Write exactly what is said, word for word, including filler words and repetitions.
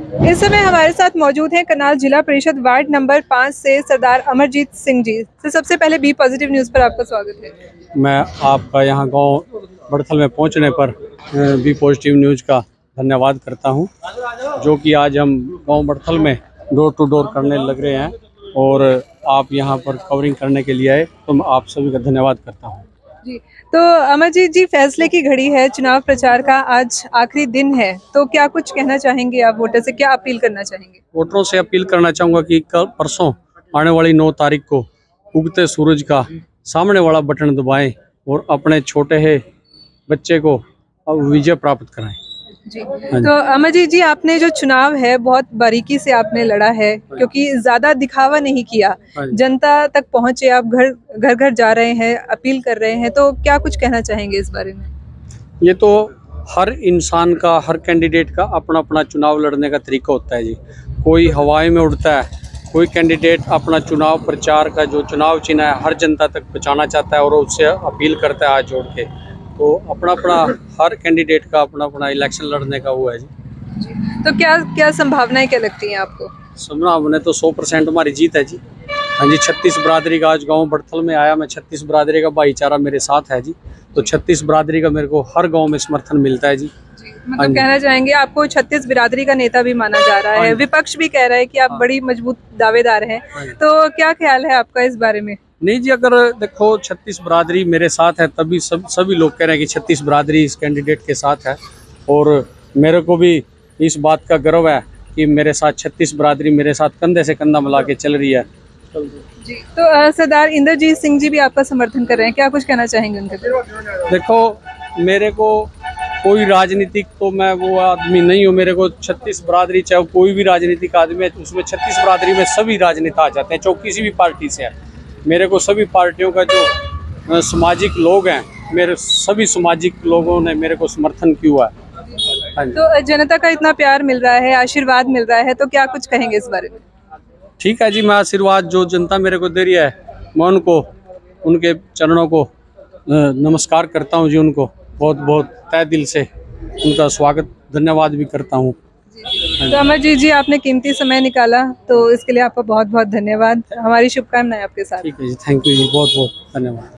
इस समय हमारे साथ मौजूद हैं करनाल जिला परिषद वार्ड नंबर पाँच से सरदार अमरजीत सिंह जी। तो सबसे पहले बी पॉजिटिव न्यूज़ पर आपका स्वागत है। मैं आपका यहाँ गांव बड़थल में पहुँचने पर बी पॉजिटिव न्यूज़ का धन्यवाद करता हूँ, जो कि आज हम गांव बड़थल में डोर टू डोर करने लग रहे हैं और आप यहाँ पर कवरिंग करने के लिए आए, तो मैं आप सभी का धन्यवाद करता हूँ। जी, तो अमरजीत जी, फैसले की घड़ी है, चुनाव प्रचार का आज आखिरी दिन है, तो क्या कुछ कहना चाहेंगे आप वोटर से, क्या अपील करना चाहेंगे? वोटरों से अपील करना चाहूँगा कि कल परसों आने वाली नौ तारीख को उगते सूरज का सामने वाला बटन दबाएं और अपने छोटे है बच्चे को विजय प्राप्त कराएं। जी, तो अमरजीत जी, आपने जो चुनाव है बहुत बारीकी से आपने लड़ा है, क्योंकि ज्यादा दिखावा नहीं किया, जनता तक पहुंचे, आप घर घर घर जा रहे हैं, अपील कर रहे हैं, तो क्या कुछ कहना चाहेंगे इस बारे में? ये तो हर इंसान का, हर कैंडिडेट का अपना अपना चुनाव लड़ने का तरीका होता है जी। कोई हवाएं में उड़ता है, कोई कैंडिडेट अपना चुनाव प्रचार का जो चुनाव चिन्ह है हर जनता तक पहुंचाना चाहता है और उससे अपील करता है हाथ जोड़ के। तो अपना अपना हर कैंडिडेट का अपना अपना इलेक्शन लड़ने का वो है जी। तो क्या क्या संभावनाएं क्या लगती हैं आपको? संभावना तो सौ परसेंट हमारी जीत है जी। हाँ जी, छत्तीस बरादरी का आज गांव बड़थल में आया मैं, छत्तीस बरादरी का भाईचारा मेरे साथ है जी। तो छत्तीस बरादरी का मेरे को हर गांव में समर्थन मिलता है जी। मतलब कहना चाहेंगे आपको छत्तीस बिरादरी का नेता भी माना जा रहा है, विपक्ष भी कह रहा है कि आप बड़ी मजबूत दावेदार हैं, तो क्या ख्याल है आपका इस बारे में? नहीं जी, अगर देखो छत्तीस बरादरी मेरे साथ है तभी सब सभी लोग कह रहे हैं कि छत्तीस बरादरी इस कैंडिडेट के साथ है, और मेरे को भी इस बात का गर्व है कि मेरे साथ छत्तीस बरादरी मेरे साथ कंधे से कंधा मिला के चल रही है जी। तो सरदार इंद्रजीत सिंह जी भी आपका समर्थन कर रहे हैं, क्या कुछ कहना चाहेंगे उनके? देखो, मेरे को कोई राजनीतिक तो मैं वो आदमी नहीं हूँ, मेरे को छत्तीस बरादरी चाहे कोई भी राजनीतिक आदमी है उसमें छत्तीस बरादरी में सभी राजनेता आ जाते हैं, चाहे किसी भी पार्टी से है। मेरे को सभी पार्टियों का जो सामाजिक लोग हैं, मेरे सभी सामाजिक लोगों ने मेरे को समर्थन किया है। तो जनता का इतना प्यार मिल रहा है, आशीर्वाद मिल रहा है, तो क्या कुछ कहेंगे इस बारे में? ठीक है जी, मैं आशीर्वाद जो जनता मेरे को दे रही है मैं उनको, उनके चरणों को नमस्कार करता हूँ जी। उनको बहुत बहुत तहे दिल से उनका स्वागत, धन्यवाद भी करता हूँ। तो अमरजीत जी, आपने कीमती समय निकाला, तो इसके लिए आपका बहुत बहुत धन्यवाद। हमारी शुभकामनाएं आपके साथ। ठीक है जी, थैंक यू जी, बहुत बहुत धन्यवाद।